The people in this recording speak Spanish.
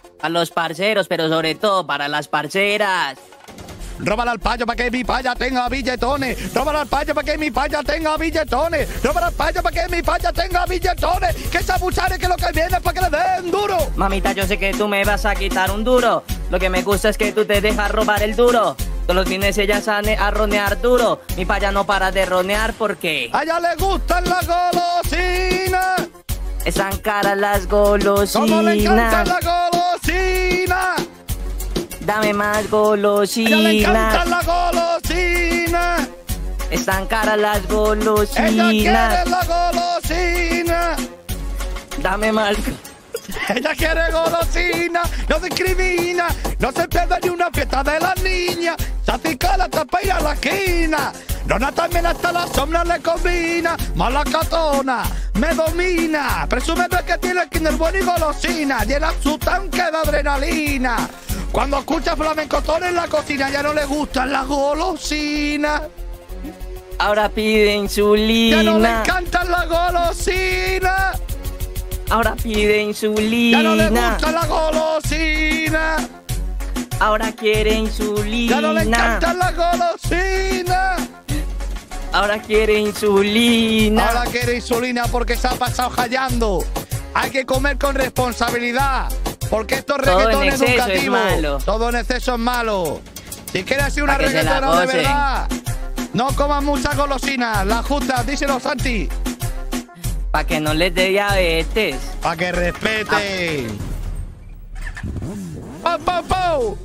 A los parceros, pero sobre todo para las parceras. Róbala al payo para que mi paya tenga billetones. Róbala al payo para que mi paya tenga billetones. Róbala al payo para que mi paya tenga billetones. Que esa buchare que lo que viene es para que le den duro. Mamita, yo sé que tú me vas a quitar un duro. Lo que me gusta es que tú te dejas robar el duro. Todos los fines ella sale a ronear duro. Mi paya no para de ronear porque a ella le gustan las golosinas. Están caras las golosinas. Como le encantan las golosinas. Dame más golosinas. A ella le encantan las golosinas. Están caras las golosinas. Ella quiere la golosina. Dame más. Ella quiere golosina, no discrimina, no se pierde ni una fiesta de las niñas. Se acica la tapa y a la esquina. Rona también hasta la sombra le combina. Mala catona, me domina. Presume de que tiene Kinder Bueno y golosina. Llena su tanque de adrenalina. Cuando escucha flamencotón en la cocina, ya no le gustan las golosinas. Ahora pide insulina. Ya no le encantan las golosinas. Ahora pide insulina. Ya no le gusta la golosina. Ahora quiere insulina. Ya no le encanta la golosina. Ahora quiere insulina. Ahora quiere insulina porque se ha pasado hallando. Hay que comer con responsabilidad. Porque esto es reggaetón educativo. Todo en exceso es malo. Si quieres ser una reggaetona de verdad, no comas muchas golosinas. Las justas, díselo, Santi. Para que no les dé diabetes. Para que respeten. ¡Pau, pau, pau!